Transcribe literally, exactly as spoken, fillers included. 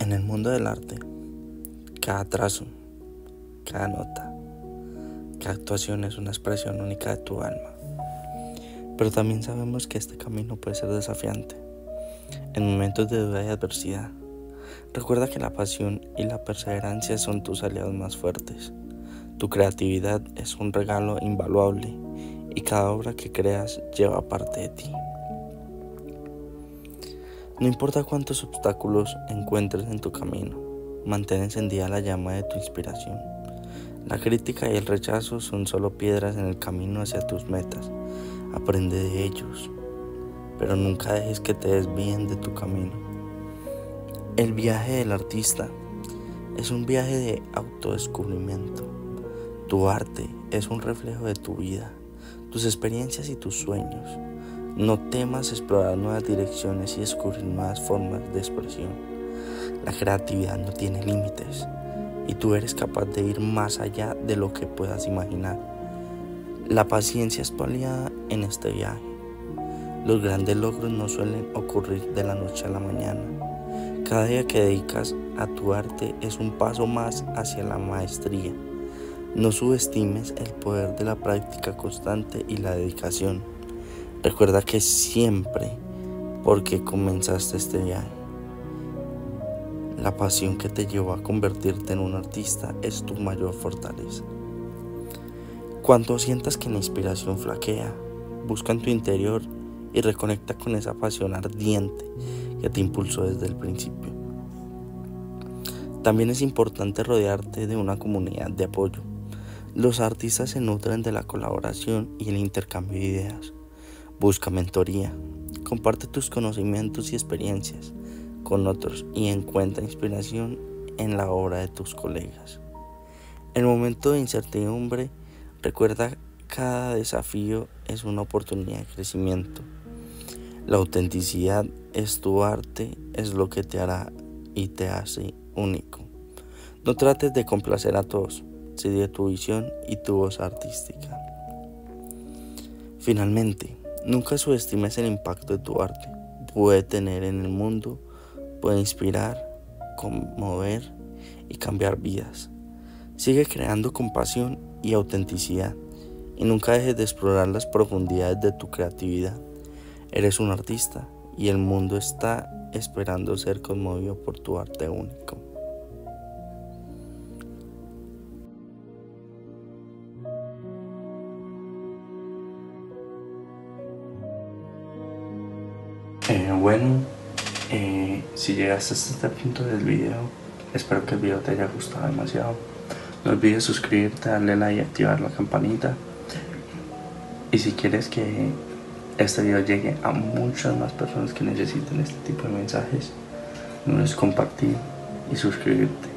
En el mundo del arte, cada trazo, cada nota, cada actuación es una expresión única de tu alma. Pero también sabemos que este camino puede ser desafiante. En momentos de duda y adversidad, recuerda que la pasión y la perseverancia son tus aliados más fuertes. Tu creatividad es un regalo invaluable y cada obra que creas lleva parte de ti. No importa cuántos obstáculos encuentres en tu camino, mantén encendida la llama de tu inspiración. La crítica y el rechazo son solo piedras en el camino hacia tus metas. Aprende de ellos, pero nunca dejes que te desvíen de tu camino. El viaje del artista es un viaje de autodescubrimiento. Tu arte es un reflejo de tu vida, tus experiencias y tus sueños. No temas explorar nuevas direcciones y descubrir nuevas formas de expresión. La creatividad no tiene límites y tú eres capaz de ir más allá de lo que puedas imaginar. La paciencia es tu aliada en este viaje. Los grandes logros no suelen ocurrir de la noche a la mañana. Cada día que dedicas a tu arte es un paso más hacia la maestría. No subestimes el poder de la práctica constante y la dedicación. Recuerda que siempre, porque comenzaste este viaje, la pasión que te llevó a convertirte en un artista es tu mayor fortaleza. Cuando sientas que la inspiración flaquea, busca en tu interior y reconecta con esa pasión ardiente que te impulsó desde el principio. También es importante rodearte de una comunidad de apoyo. Los artistas se nutren de la colaboración y el intercambio de ideas. Busca mentoría, comparte tus conocimientos y experiencias con otros y encuentra inspiración en la obra de tus colegas. En el momento de incertidumbre, recuerda que cada desafío es una oportunidad de crecimiento. La autenticidad es tu arte, es lo que te hará y te hace único. No trates de complacer a todos, sigue tu visión y tu voz artística. Finalmente, nunca subestimes el impacto de tu arte. Puede tener en el mundo, puede inspirar, conmover y cambiar vidas. Sigue creando con pasión y autenticidad y nunca dejes de explorar las profundidades de tu creatividad. Eres un artista y el mundo está esperando ser conmovido por tu arte único. Eh, bueno, eh, si llegaste hasta este punto del video, espero que el video te haya gustado demasiado. No olvides suscribirte, darle like y activar la campanita. Y si quieres que este video llegue a muchas más personas que necesiten este tipo de mensajes, no olvides compartir y suscribirte.